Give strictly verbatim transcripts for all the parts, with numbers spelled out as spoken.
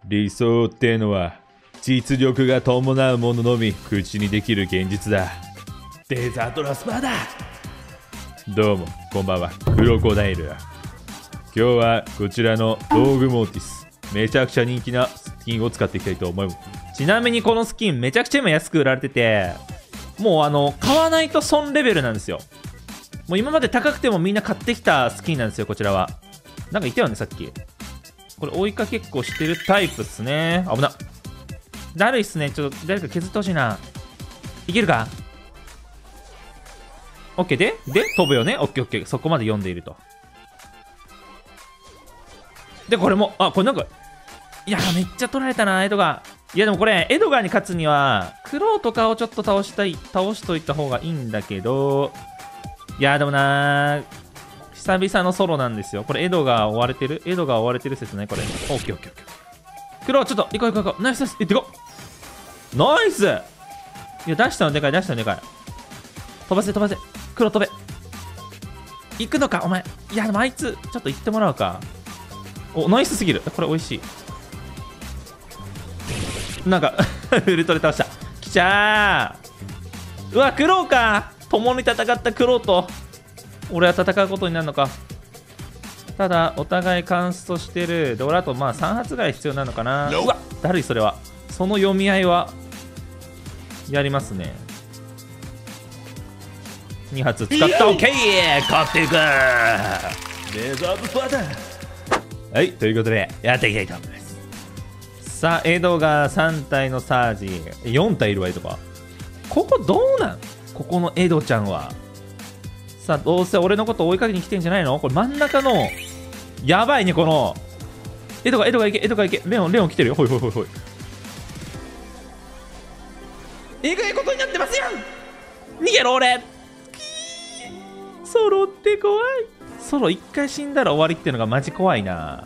理想ってのは実力が伴うもののみ口にできる現実だ。デザートラスパーだ。どうもこんばんは、クロコダイル。今日はこちらの道具モーティス、めちゃくちゃ人気なスキンを使っていきたいと思います。ちなみにこのスキンめちゃくちゃ今安く売られてて、もうあの買わないと損レベルなんですよ。もう今まで高くてもみんな買ってきたスキンなんですよ。こちらはなんかいたよねさっき。これ追いかけっこしてるタイプっすね。危な。だるいっすね。ちょっと誰か削ってほしいな。いけるか。オッケーでで飛ぶよね。オッケーオッケー。そこまで読んでいると。でこれもあこれなんかいやめっちゃ取られたなエドガー。いやでもこれエドガーに勝つにはクローとかをちょっと倒したい倒しといた方がいいんだけど、いやでもな久々のソロなんですよ。これエドガー追われてるエドガー追われてる説ねこれ。オッケーオッケーオッケー。クローちょっと行こう行こう行こう。ナイスナイス。いってこナイス。いや出したのでかい出したのでかい。飛ばせ飛ばせ。クロー飛べ。行くのかお前。いやでもあいつちょっと行ってもらうか。おナイスすぎる。これ美味しい。なんかウルトラ倒した。きちゃー。うわクローか。共に戦ったクローと俺は戦うことになるのか。ただお互いカンストしてる。で俺あとまあさん発ぐらい必要なのかな。うわだるい。それはその読み合いはやりますね。に発使った。オッケー勝っていく。レザーブパーだ。はいということでやっていきたいと思います。さあエドがさん体のサージよん体いるわ。とかここどうなんここのエドちゃんは。さあどうせ俺のこと追いかけに来てんじゃないの。これ真ん中のやばいねこのエドがエドがいけエドがいけ。レオンレオン来てるよ。ほいほいほいほい。えぐいことになってますやん。逃げろ俺。ソロって怖い。ソロ一回死んだら終わりっていうのがマジ怖いな。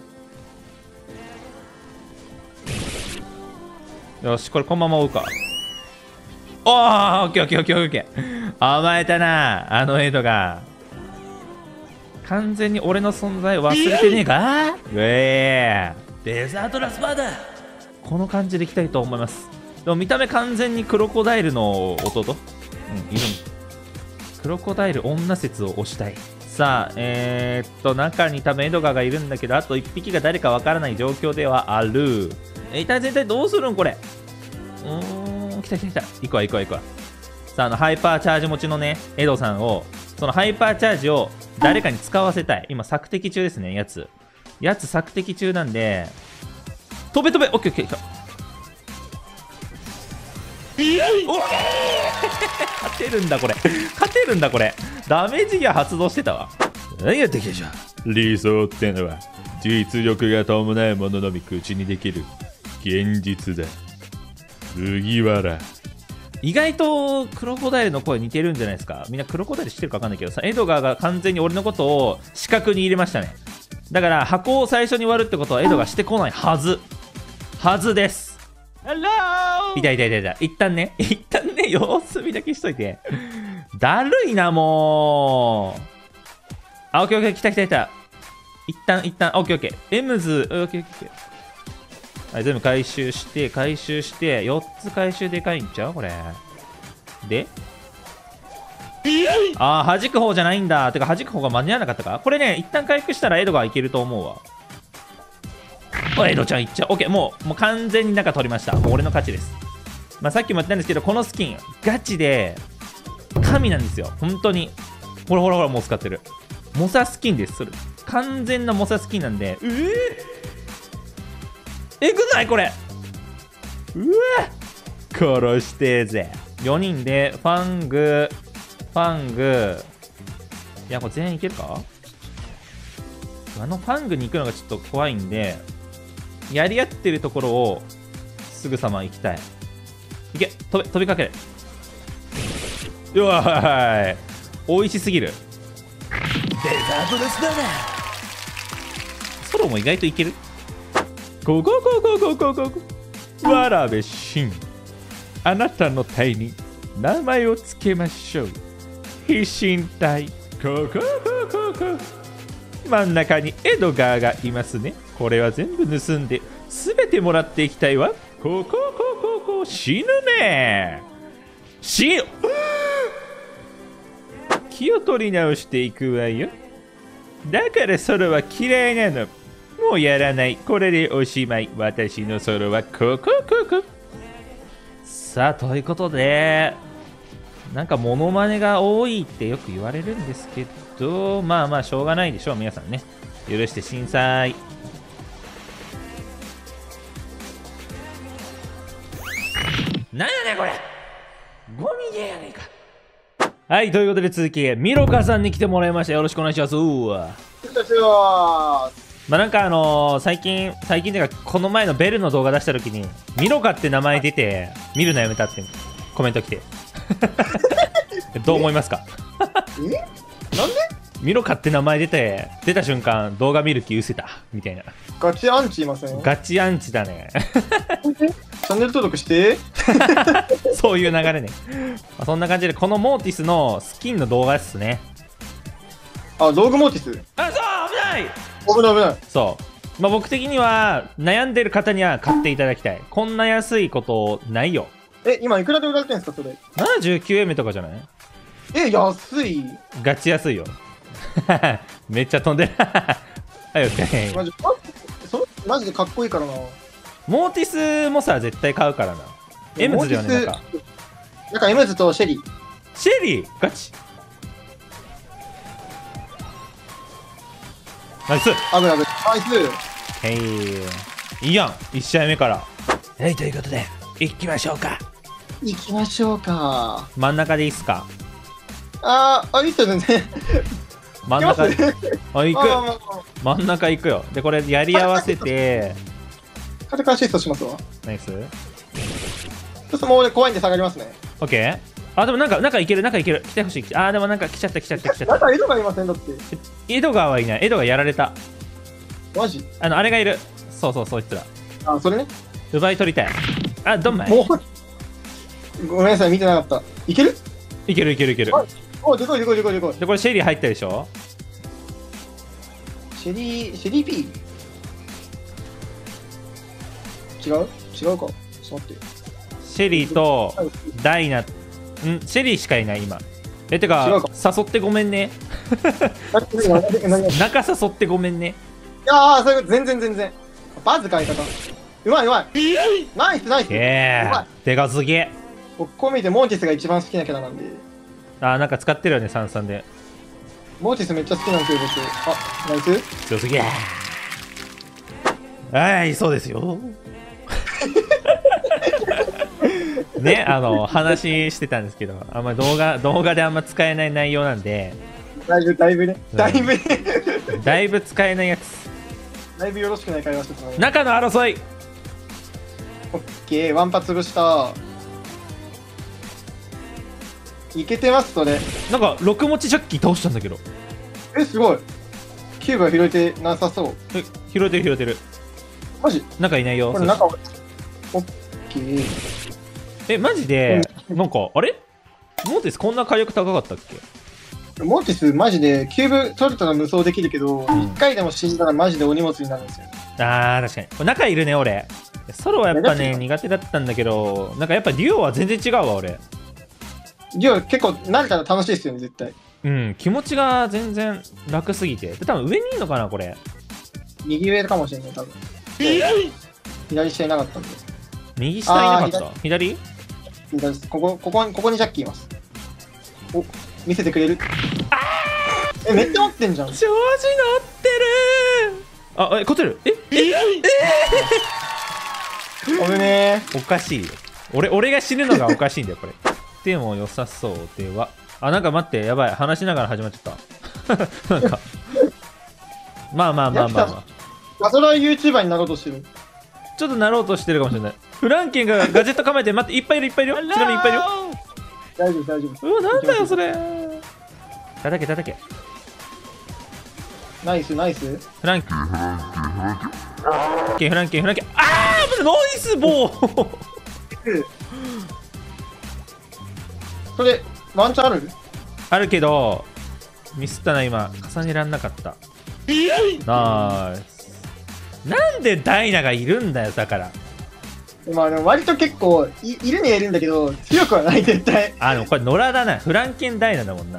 よしこれこのまま追うか。おーオッケーオッケーオッケーオッケー。甘えたなあのエドが。完全に俺の存在忘れてねえか。うえーデザートラスパーだ。この感じでいきたいと思います。でも見た目完全にクロコダイルの弟。うんいるクロコダイル女説を推したい。さあえー、っと中に多分エドガーがいるんだけど、あといっぴきが誰かわからない状況ではある。え一体全体どうするんこれ。うーん来た来た来た。行くわ行くわ行くわ。さああのハイパーチャージ持ちのねエドさんを、そのハイパーチャージを誰かに使わせたい。今索敵中ですねやつやつ索敵中なんで飛べ飛べ。オッケーオッケー。お勝てるんだこれ勝てるんだこれ。ダメージギア発動してたわ。何やってきたじゃん。理想ってのは実力が伴うもののみ口にできる現実だ。麦わら。意外とクロコダイルの声似てるんじゃないですか。みんなクロコダイル知ってるか分かんないけどさ、エドガーが完全に俺のことを視覚に入れましたね。だから箱を最初に割るってことはエドガーしてこないはずはずです。いたいたいたいた。一旦ね一旦ね様子見だけしといて。だるいなもう。あオッケーオッケー来た来た来た。一旦一旦オッケーオッケー。エムズオッケーオッケー。はい、全部回収して回収してよっつ回収でかいんちゃうこれで。ああ弾く方じゃないんだ。てか弾く方が間に合わなかったか。これね一旦回復したらエドがいけると思うわ。おエドちゃんいっちゃう。オッケーもうもう完全に中取りました。もう俺の勝ちです。まあさっきも言ったんですけどこのスキンガチで神なんですよ本当に。ほらほらほらもう使ってるモサスキンです。それ完全なモサスキンなんで。うえーえぐないこれ。うわ殺してえぜ。よにんでファングファング。いやこれ全員いけるか。あのファングに行くのがちょっと怖いんでやり合ってるところをすぐさま行きたい。いけ飛べ飛びかける。うわーい美味しすぎる。デザートですだね。ソロも意外といける。ゴゴゴゴゴゴゴゴ。わらべしん。あなたの体に名前をつけましょう。飛信隊。ゴゴゴゴゴ。 真ん中にエドガーがいますね。これは全部盗んで全てもらっていきたいわ。ここここここ死ぬね。死ぬ気を取り直していくわよ。だからソロは嫌いなの。もうやらない。これでおしまい。私のソロはここここ。さあ、ということで、なんかモノマネが多いってよく言われるんですけど、まあまあしょうがないでしょう。皆さんね。許して震災。なんやねんこれ。ゴミゲーやねんか。はい、ということで続き、ミロカさんに来てもらいました。よろしくお願いします。うわ。まあなんかあのー、最近、最近っていうか、この前のベルの動画出した時に、ミロカって名前出て、見るのやめたってコメント来て。どう思いますか？ え？なんで？ ミロカって名前出て、出た瞬間、動画見る気失せた。みたいな。 ガチアンチいません？ ガチアンチだね。 チャンネル登録して。 そういう流れね。まあ、そんな感じで、このモーティスのスキンの動画ですね。 あ、ローグモーティス。 あ、そう危ない危ない危ない。 そう。まあ僕的には、悩んでる方には買っていただきたい。こんな安いことないよ。 え、今いくらで売られてるんですか、それ。 ななじゅうきゅうエム とかじゃない？ え、安い。 ガチ安いよ。めっちゃ飛んでる。はい、オッケー。 マジ、そマジでかっこいいからな。 モーティスもさ、絶対買うからな。エムズだよね、なんか。 なんかエムズとシェリー。 シェリーガチ。ナイス。 危ない危ない。ナイス。 へい。いいやん、いち試合目から。はい、ということで、行きましょうか。 行きましょうか。 真ん中でいいっすか？ あー、あ、いいっすよ、全然。 真ん中、あ、行く。 あー真ん中行くよ。で、これやり合わせて、 カテカアシストしますわ。 ナイス。 ちょっともう俺怖いんで下がりますね。 オッケー。あ、でもなんか、中いける、中いける。来てほしい。あー、でもなんか来ちゃった、来ちゃった、来ちゃった。 中井戸がいませんだって。 エドガーはいない。エドガーやられた。 マジ？ あの、あれがいる。そうそう、そいつら。 あ、それね。 奪い取りたい。あ、どんまい。 もう、ごめんなさい、見てなかった。いける？ いけるいけるいける。 お、でこいでこいでこいでこい。 で、これシェリー入ったでしょ？ シェリー、シェリー P？ 違う？違うか。ちょっと待って。 シェリーとダイナ、んシェリーしかいない今。え、てか、誘ってごめんね。中誘ってごめんね。 いやー、それ全然全然。バズ買い方。うまいうまい。ナイスナイス。 えー、でかすぎ。 僕、こう見てモーティスが一番好きなキャラなんで。 あー、なんか使ってるよね、さんさんで。 モーティスめっちゃ好きなんですよ、僕。あ、ナイス。 強すぎ。はい、そうですよ。ね、あの、話してたんですけど、あんま動画、動画であんま使えない内容なんで。 だいぶ、だいぶね。だいぶね。 だいぶ使えないやつ。 だいぶよろしくない会話してたね。 中の争い。 オッケー、ワンパ潰した。いけてます、それ。 なんか、六持ちジャッキー倒したんだけど。 え、すごい。キューブは拾えてなさそう。 え、拾えてる拾えてる。 マジ？ 中いないよ。 これ中、オッケー。 え、マジで、なんか、あれモーティスこんな火力高かったっけ？ モーティスマジでキューブ取れたら無双できるけど、 うんいっかいでも死んだらマジでお荷物になるんですよ。 あー、確かに。これ中いるね、俺。ソロはやっぱね、苦手だったんだけど、なんかやっぱデュオは全然違うわ、俺。 デュオ結構慣れたら楽しいですよね、絶対。 うん、気持ちが全然楽すぎて。で多分上にいるのかな、これ。 右上かもしれない、多分。左下いなかったんで。 右下いなかった？左？ 左ここ、ここ、ここにジャッキーいます。お、見せてくれる？え、めっちゃ持ってんじゃん。 調子乗ってるー。あ、え、勝てる？えええおめねおかしいよ。俺、俺が死ぬのがおかしいんだよ、これ。でも良さそうでは。あ、なんか待って、やばい。話しながら始まっちゃった。なんか。まあまあまあまあまあ。 ガソライ YouTuber になろうとしてる。 ちょっとなろうとしてるかもしれない。フランケンがガジェット構えて、待って、いっぱいいるいっぱいいるよ。ちなみにいっぱいいるよ。 大丈夫、大丈夫。 うわ、なんだよ、それ。叩け、叩け。 ナイス、ナイス。 フランケン。フランケン、フランケン、フランケン。あー、ノイスボーそれ、ワンチャンある？ あるけど、ミスったな、今。重ねらんなかった。 ナイス。なんでダイナがいるんだよ、だから。 まあでも割と結構い、いるにはいるんだけど、強くはない、絶対。 あ、でもこれ野良だな。フランケンダイナだもんな。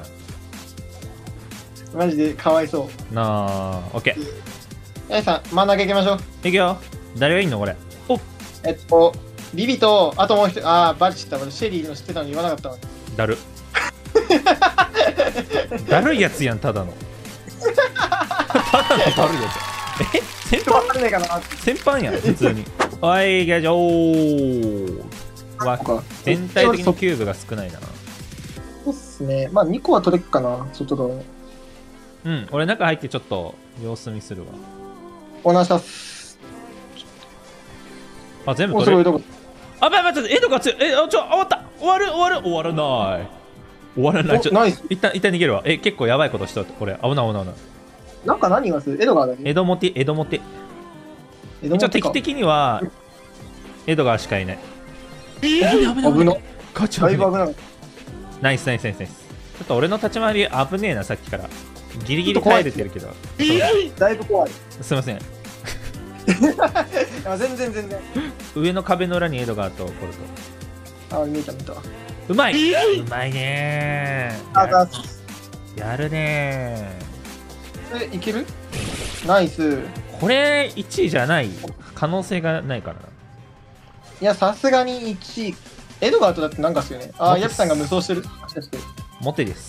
マジでかわいそう。 なあ、オッケー。 ヤイさん、真ん中行きましょう。 いくよ。誰がいんのこれ。お、 えっと、ビビと、あともう一人、あー、バレちゃった。俺、シェリーの知ってたのに言わなかったのに。 だる。だるいやつやん、ただの。ただのだるいやつ。え、先ちょっとわ輩かんないかな。 先輩やん、普通に。はい、行きましょう。わ、全体的にキューブが少ないな。 そうっすね。まあ、にこは取れっかな、外側。 うん、俺中入ってちょっと様子見するわ。 お願いします。 あ、全部お、 取れる。 すごい、どこあ、待って待って、エドが強い。え、あ、ちょ、終わった。終わる、終わる、終わらない。終わらない。ちょ、 ナイス。 一旦、一旦逃げるわ。え、結構やばいことしとる。俺、危ない、危ない、危ない。 なんか何がするエドガーだけエドモテ、エドモテ。一応敵的には、エドガーしかいない。危ない、危ない。 危な。 ガチだいぶ危なかっナイス、ナイス、ナイス、ナイス。ちょっと俺の立ち回り危ねえな、さっきから。ギリギリ耐えれてるけど。 た。だいぶ怖い。 すいません。 いや全然全然。 上の壁の裏にエドガーとポルト。 あ、見えた見えた。 うまいうまいねー。 あ、だやるねえ、いけるナイス。 ー。これいちいじゃない可能性がないからな。 いや、さすがにいちい。エドガーとだってなんかっすよね。あー、 モテヤプさんが無双してる。もしかして。 モテです。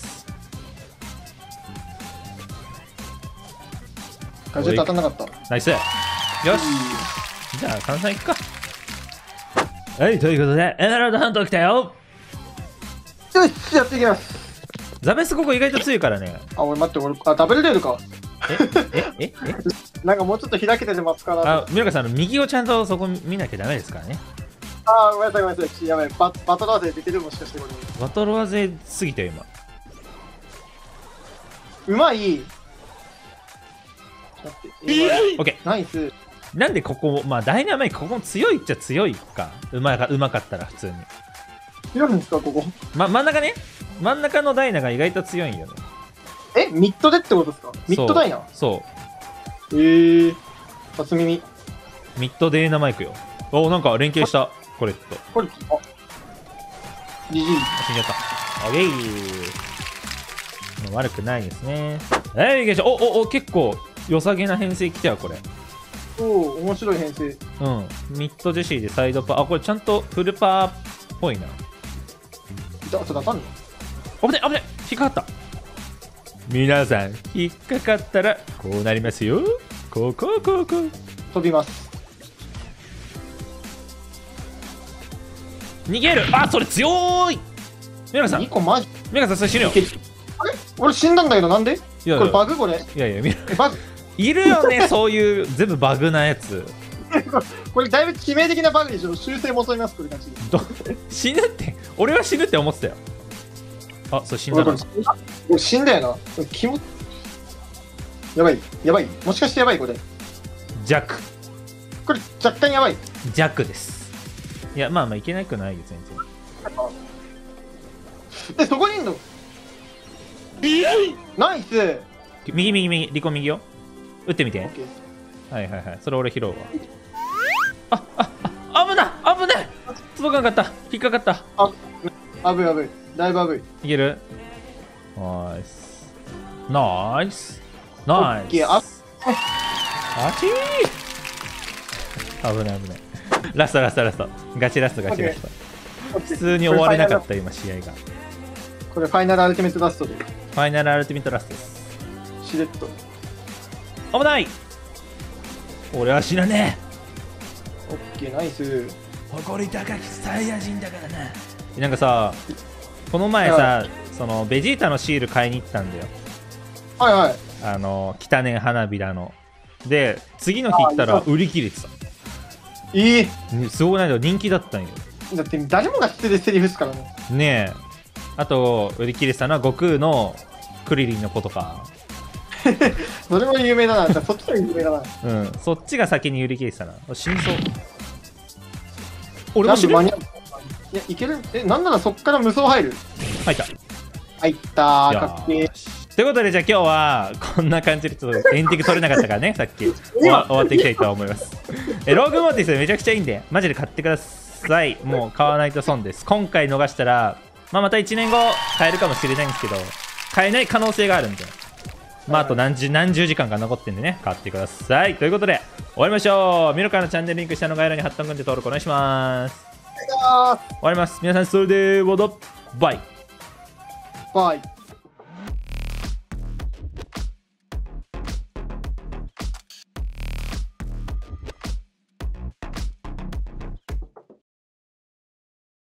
ガジェット当たんなかった。 ナイス。よし。じゃあ、関西行くか。はい、ということで、エメラルドハント来たよ。 よし、やっていきます。 ザベスここ意外と強いからね。 あ、俺待って、俺、あ、ダブルレールか。 ええええなんかもうちょっと開けててますから。ああ、ミラカさん、あの右をちゃんとそこ見なきゃダメですからね。 あー、ごめんなさい、ごめんなさい。やばい、ババトルワーゼ出てるもしかしてこれ。 バトルワゼすぎたよ、今。 うまい。待って、えオッケナイス。 ー。なんでここ、まあ、ダイナマイト、ここも強いっちゃ強いか。うまかうまかったら、普通に。 広いんですか、ここ。 ま、真ん中ね。真ん中のダイナが意外と強いんよね。 え、ミッドでってことですかミッドダイナそえー。初耳。 う。ミッドデーナマイクよ。お、なんか連携した。これと。 これ、あ、ジジイ。 死んじゃった。オッケー。悪くないですね。はい、いけしょ。お、お、お、結構良さげな編成来たよ、これ。 おお、面白い編成。 うん。ミッドジェシーでサイドパー。あ、これちゃんとフルパーっぽいな。 だ、それ当たんの危ね、危ね、引っかかった。皆さん、引っかかったらこうなりますよ。こうこうこうこう。 飛びます。 逃げる。あ、それ強い。ミラさん、 にこマジミラさん、それ死ぬよ。 あれ俺死んだんだけどなんでいやいやこれバグこれ。 いやいや、ミラえバグいるよね、そういう全部バグなやつ。 これだいぶ致命的なバグでしょ。修正求めます、これ感じ。 ど死ぬって、俺は死ぬって思ってたよ。あ、それ死んだな。 俺死んだよな。気も。やばい、やばい。もしかしてやばい、これ。 弱。 これ若干やばい。 弱です。いや、まあまあいけなくないよ、全然。 で、そこにいんのナイス。 右右右、リコ右よ。打ってみて。 オッケーはいはいはい。それ俺拾うわ。あ、あ、あ、危ない危ない届かなかった。引っかかった。 あ、危い危い。だいぶ危い。 いける？ナイス。ナイス。ナイス。 あ、 あちー危ない危ない。ラストラストラスト。ガチラストガチラスト。普通に終われなかった今試合が。 これファイナルアルティメットラストで。 ファイナルアルティメットラストです。 しれっと。 危ない。俺は死なねオッケー、ナイス。 え。誇り高きサイヤ人だからな。なんかさ、この前さ、そのベジータのシール買いに行ったんだよ。 はいはい。 あの汚ね花びらの。で、次の日行ったら売り切れてた。 いい。 ねすごくないけど人気だったんよ。 だって誰もが知ってるセリフっすからね。 ねえ。あと、売り切れてたのは悟空のクリリンの子とか。 それも有名だな。じゃあそっちが有名だな。 うん。そっちが先に売り切れてたな。死にそう。俺も死ぬ。 なんで間に合ういや、いけるえ、なんならそっから無双入る入った。 入ったー。 よかっけーー。しということで、じゃあ今日はこんな感じでちょっとエンディング取れなかったからね、さっき終わ終わっていきたいと思います。えローグモーティスめちゃくちゃいいんで、マジで買ってください。もう買わないと損です。今回逃したら、まあ、またいちねんご買えるかもしれないんですけど、買えない可能性があるんで、まあ、あと何十何十時間か残ってんでね、買ってください。ということで、終わりましょう。ミロカのチャンネルリンク下の概要欄に貼ったんで登録お願いします。終わります。皆さん、それでは、バイ。 バイ。